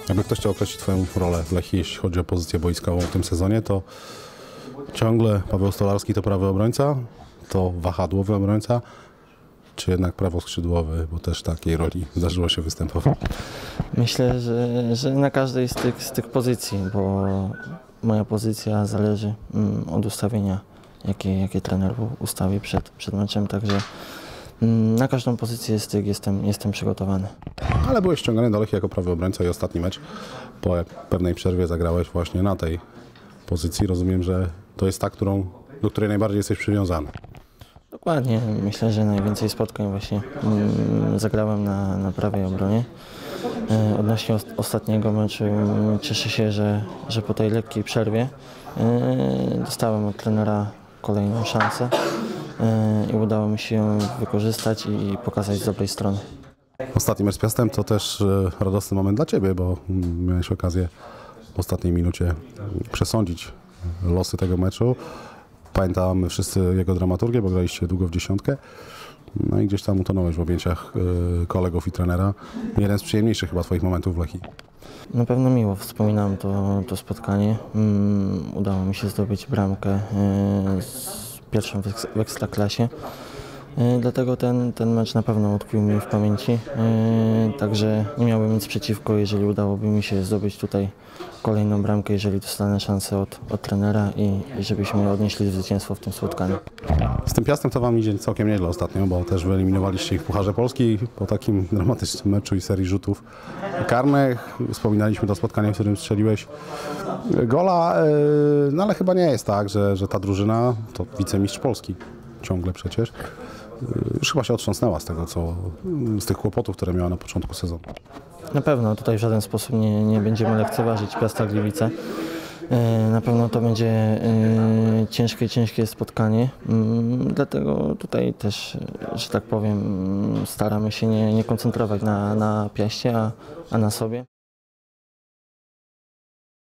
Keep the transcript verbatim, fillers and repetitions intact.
Jakby ktoś chciał określić Twoją rolę w Lechii, jeśli chodzi o pozycję boiskową w tym sezonie, to ciągle Paweł Stolarski to prawy obrońca, to wahadłowy obrońca, czy jednak prawoskrzydłowy, bo też takiej roli zdarzyło się występować? Myślę, że, że na każdej z tych, z tych pozycji, bo moja pozycja zależy mm, od ustawienia, jakie, jakie trener ustawi przed, przed meczem, także mm, na każdą pozycję z tych jestem, jestem przygotowany. Ale byłeś ściągany do Lechii jako prawy obrońca i ostatni mecz po pewnej przerwie zagrałeś właśnie na tej pozycji. Rozumiem, że to jest ta, którą, do której najbardziej jesteś przywiązany. Dokładnie. Myślę, że najwięcej spotkań właśnie mm, zagrałem na, na prawej obronie. E, odnośnie os ostatniego meczu mm, cieszę się, że, że po tej lekkiej przerwie e, dostałem od trenera kolejną szansę e, i udało mi się ją wykorzystać i pokazać z dobrej strony. Ostatni mecz z Piastem to też e, radosny moment dla Ciebie, bo mm, miałeś okazję w ostatniej minucie przesądzić losy tego meczu. Pamiętamy wszyscy jego dramaturgię, bo graliście długo w dziesiątkę. No i gdzieś tam utonąłeś w objęciach y, kolegów i trenera. Jeden z przyjemniejszych chyba Twoich momentów w Lechii. Na pewno miło wspominam to, to spotkanie. Um, udało mi się zdobyć bramkę y, z pierwszą w, w Ekstraklasie. Y, dlatego ten, ten mecz na pewno utkwił mi w pamięci. Y, także nie miałbym nic przeciwko, jeżeli udałoby mi się zdobyć tutaj kolejną bramkę, jeżeli dostanę szansę od, od trenera i, i żebyśmy odnieśli zwycięstwo w tym spotkaniu. Z tym Piastem to Wam idzie całkiem nieźle ostatnio, bo też wyeliminowaliście ich w Pucharze Polski po takim dramatycznym meczu i serii rzutów karnych. Wspominaliśmy to spotkanie, w którym strzeliłeś gola, no ale chyba nie jest tak, że, że ta drużyna to wicemistrz Polski ciągle przecież. Już chyba się otrząsnęła z tego, co, z tych kłopotów, które miała na początku sezonu. Na pewno tutaj w żaden sposób nie, nie będziemy lekceważyć Piasta Gliwice. Na pewno to będzie ciężkie, ciężkie spotkanie, dlatego tutaj też, że tak powiem, staramy się nie, nie koncentrować na, na Piaście, a, a na sobie.